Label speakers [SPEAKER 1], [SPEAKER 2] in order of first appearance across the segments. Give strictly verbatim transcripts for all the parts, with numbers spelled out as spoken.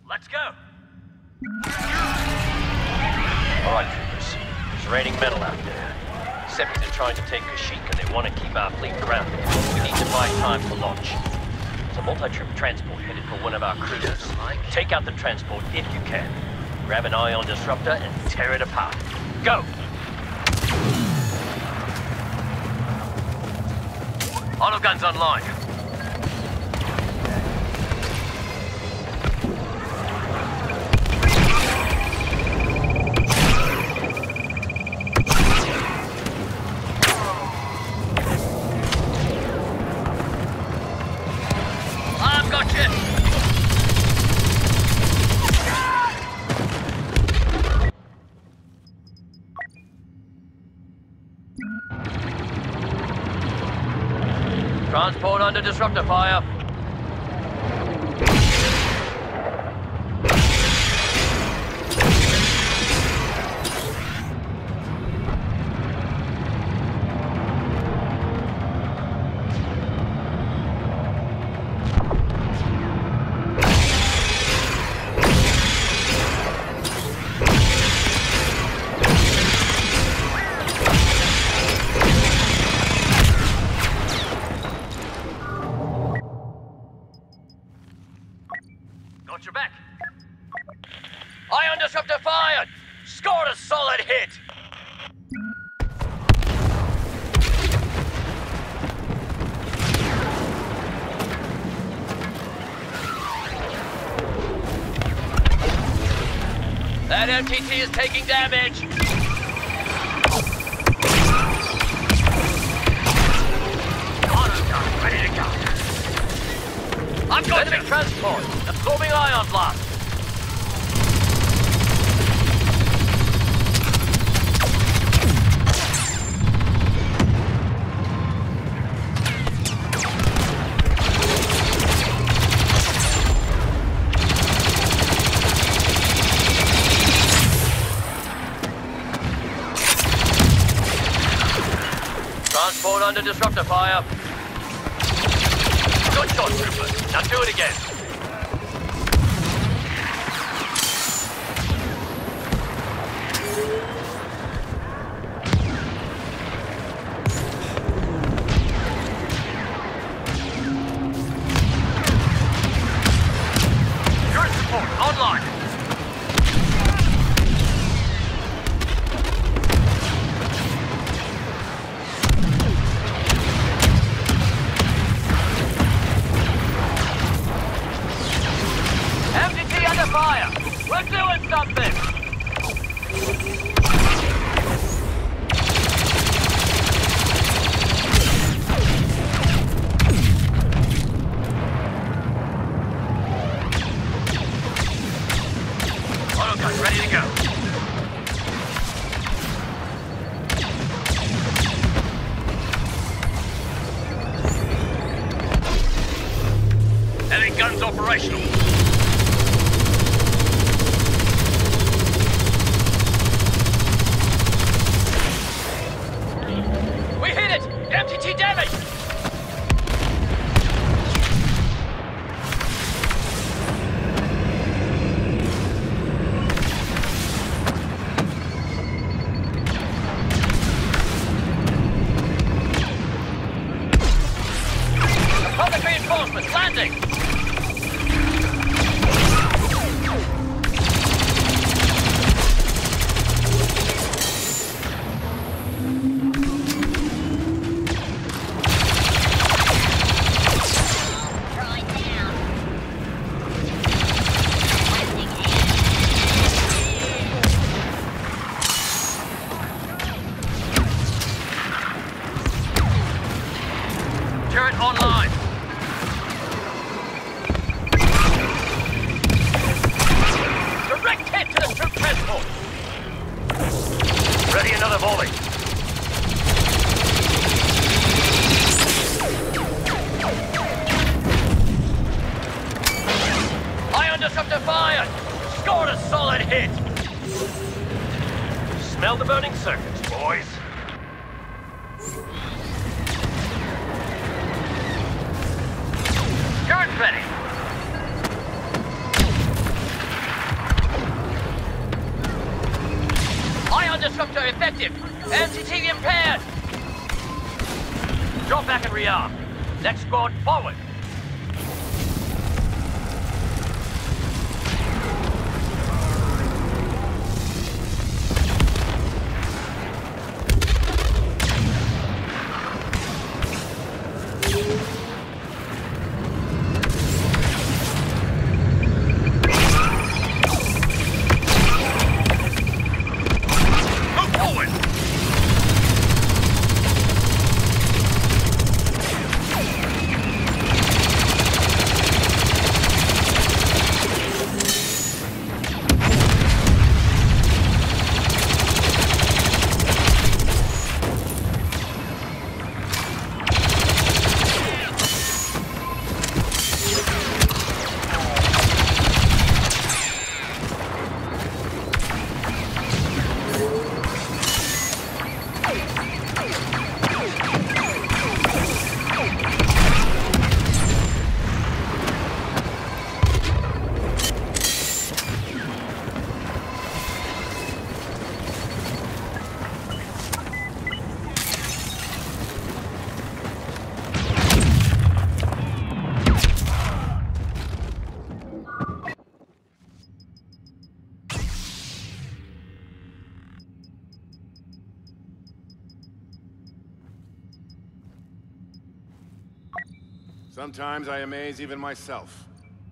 [SPEAKER 1] Let's go!
[SPEAKER 2] Alright, troopers. There's raining metal out there. Seppies are trying to take Kashyyyk and they want to keep our fleet grounded. We need to buy time for launch. There's a multi-trip transport headed for one of our cruisers. Take out the transport if you can. Grab an ion disruptor and tear it apart. Go! Auto guns online. I've got you. Transport under disruptor fire. Got your back. Ion disruptor fired! Scored a solid hit! That M T T is taking damage! Autogun ready to go. I've got enemy transport! Absorbing ion blast! Transport under disruptor fire. Good shot, trooper. Now do it again. Current support online. M T T under fire! We're doing something! Autogun ready to go. Heavy guns operational. We hit it! M T T damage! Public reinforcements landing! Turret online. Direct hit to the troop transport. Ready another volley. Ion disruptor fired. Scored a solid hit. Smell the burning circuits, boys. Turret ready. effective. M C T impaired. Drop back and rearm. Next squad, forward.
[SPEAKER 1] Sometimes I amaze even myself.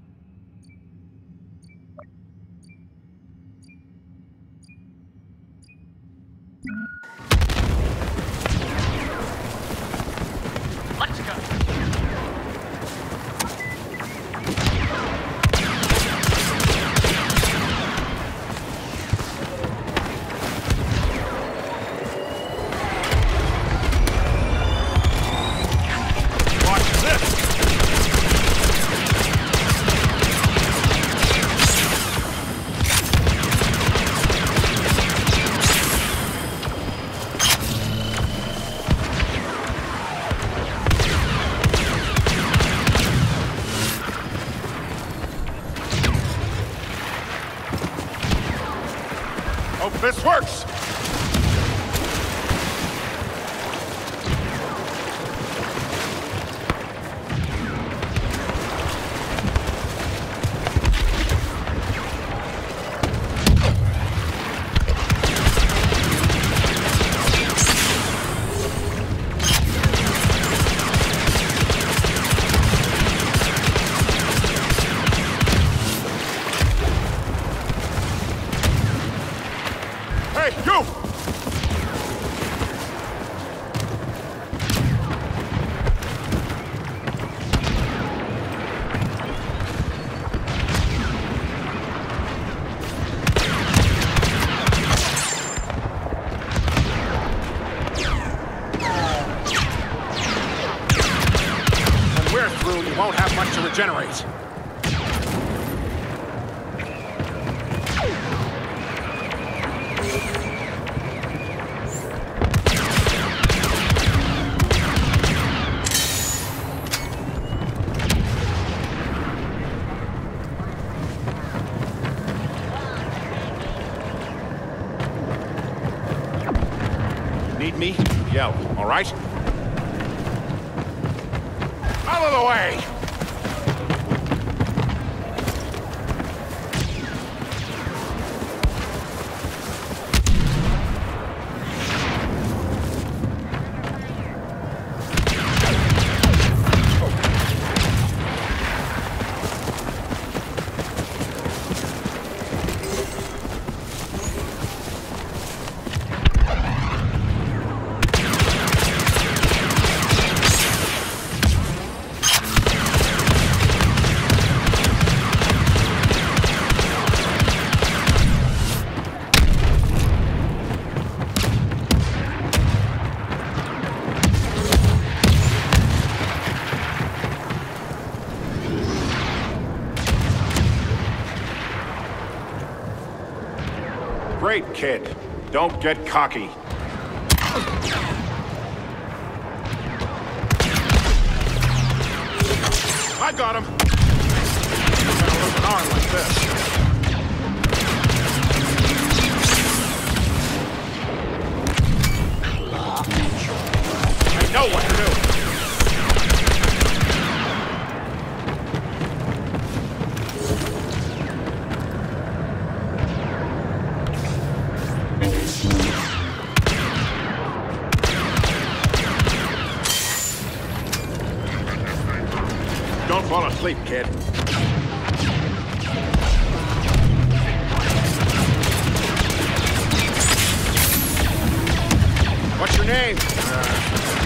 [SPEAKER 2] Let's go.
[SPEAKER 1] Hope this works! Hey, you! When we're through, you won't have much to regenerate. Need me? Yell, all right? Out of the way! Great, kid. Don't get cocky. I got him! You're gonna lose an arm like this. I know what to do. Don't fall asleep, kid. What's your name? Uh...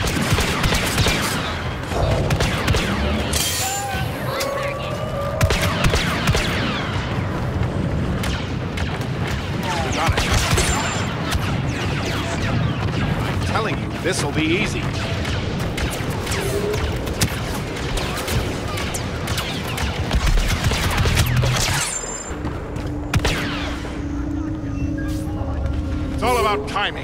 [SPEAKER 1] Got it. I'm telling you, this'll be easy. It's all about timing.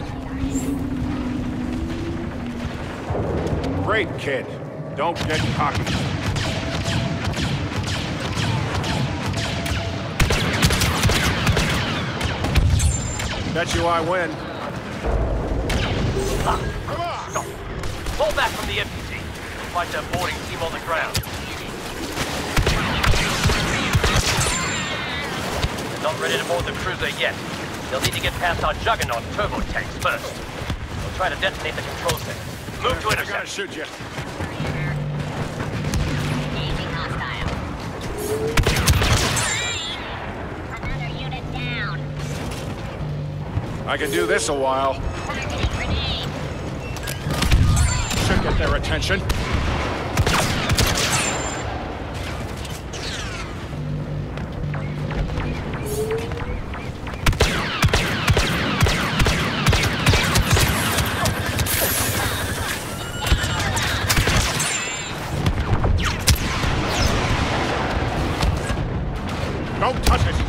[SPEAKER 1] Great, kid. Don't get cocky. Bet you I win.
[SPEAKER 2] Ah, come on! Stop. Fall back from the M P T. Fight their boarding team on the ground. They're not ready to board the cruiser yet. They'll need to get past our juggernaut turbo tanks first. They'll try to detonate the control center. Move to intercept.
[SPEAKER 1] I gotta shoot you.
[SPEAKER 3] Engaging hostile. Another unit down.
[SPEAKER 1] I can do this a while.
[SPEAKER 3] Targeting grenade.
[SPEAKER 1] Should get their attention. Don't touch it!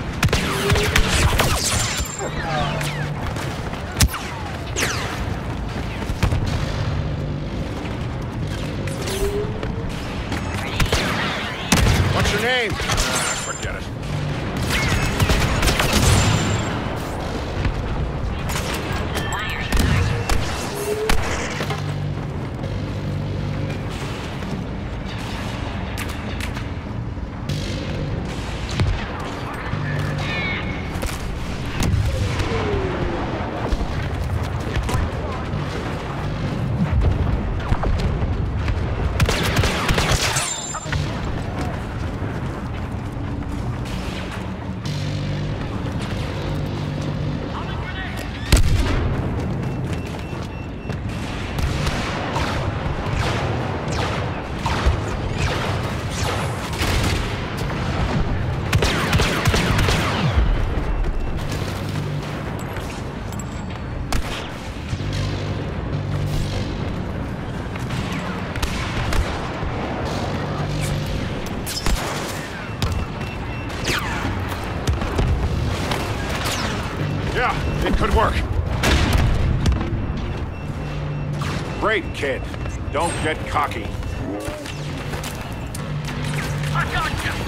[SPEAKER 1] What's your name? Ah, forget it. Yeah, it could work. Great, kid. Don't get cocky.
[SPEAKER 2] I got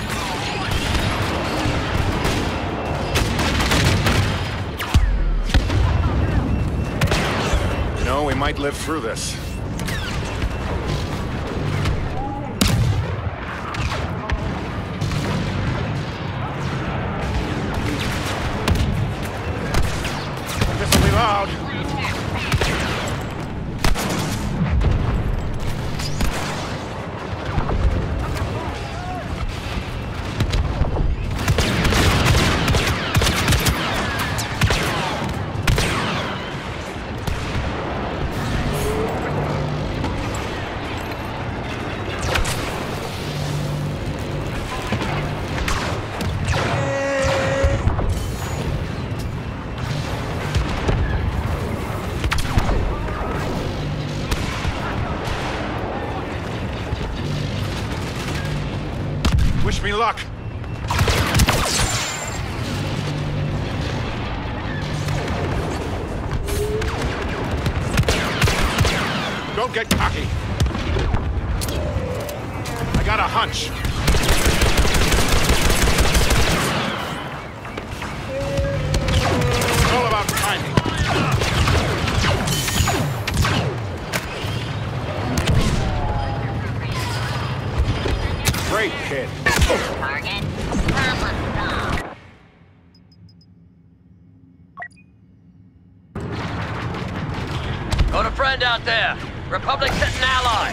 [SPEAKER 2] you!
[SPEAKER 1] You know, we might live through this. This'll be loud. Wish me luck. Don't get cocky. I got a hunch. It's all about timing. Great kid.
[SPEAKER 3] Target. Problem solved.
[SPEAKER 2] Got a friend out there. Republic sent an ally.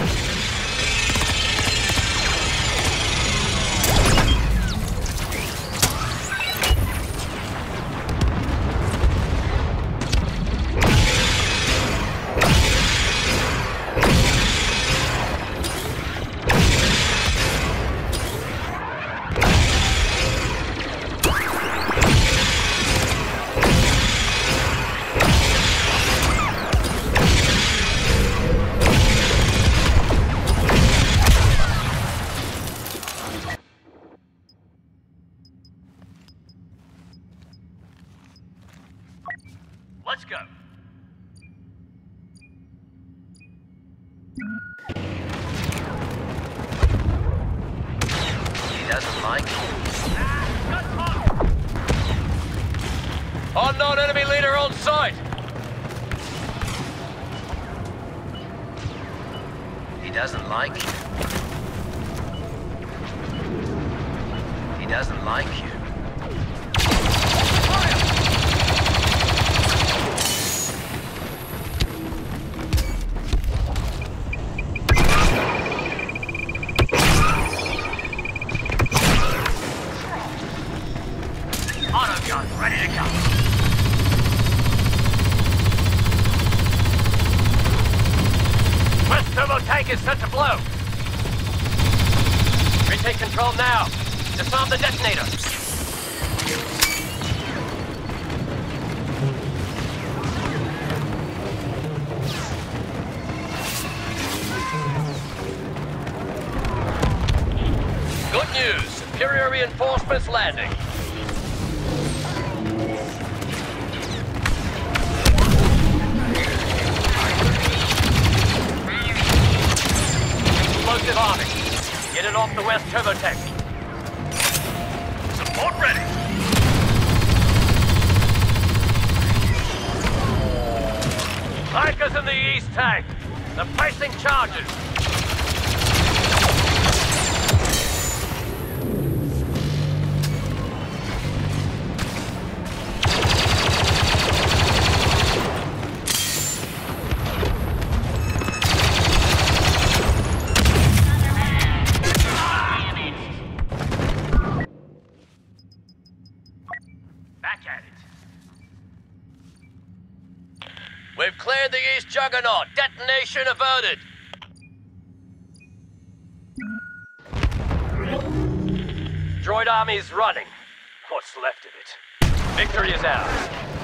[SPEAKER 2] Let's go. He doesn't like it. Unknown enemy leader on site. He doesn't like you. He doesn't like you. Autogun ready to go. West turbo tank is set to blow. Retake control now. Disarm the detonator. Good news. Superior reinforcements landing. Explosive arming. Get it off the west turbo tank. Support ready. Hikers in the east tank. They're placing charges. Back at it. We've cleared the East Juggernaut. Detonation averted. Droid army's running. What's left of it. Victory is ours.